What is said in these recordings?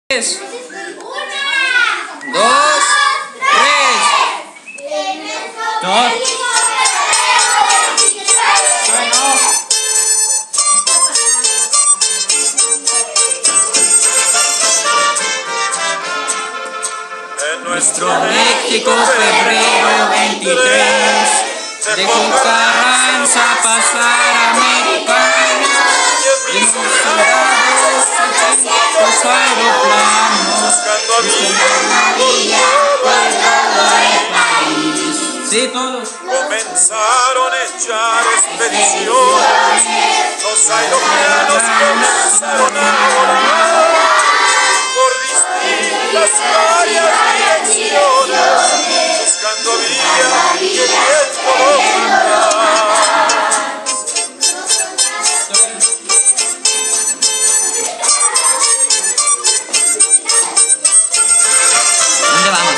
3, 2, 3. No. En nuestro México, febrero 23, de Carranza a pasar a Americana, de sus soldados los aeroplanos, buscando a país. Sí, todos. comenzaron a echar expediciones, los aeroplanos comenzaron a volar por distintas áreas direcciones, buscando vía que el viento lo ¿Dónde vamos?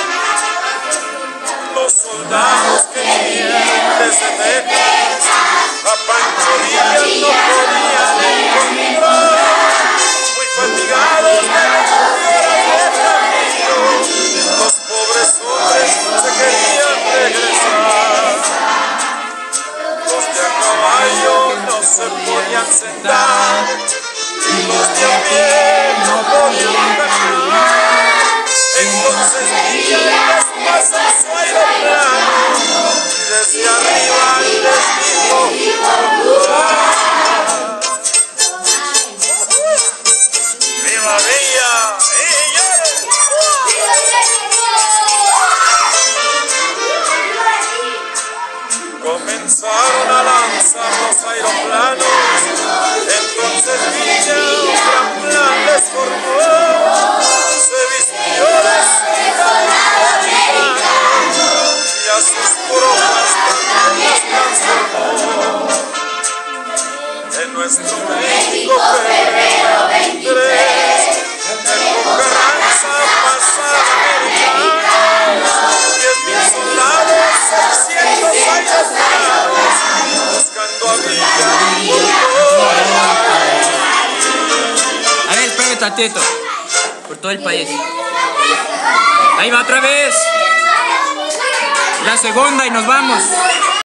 Los soldados que vinieron desde Texas a Pancho Villa no podían encontrar, muy fatigados de las horas de camino, los pobres hombres se querían regresar. Los de a caballo no se podían sentar y los de a pie no podían caminar. Entonces Villa les pasa su aeroplano y desde arriba les dijo ¡Viva Villa! Comenzaron a lanzar los aeroplanos, entonces Villa un gran plan les formó, se vistió de seda mexicana y a sus tropas también las transformó. En nuestro México febrero 23, dejó Carranza a pasar a Americana, 10,000 soldados, 600 aeroplanos, buscando a Villa por todo el país. A ver, espérame tantito. Por todo el país. Ahí va otra vez. La segunda y nos vamos.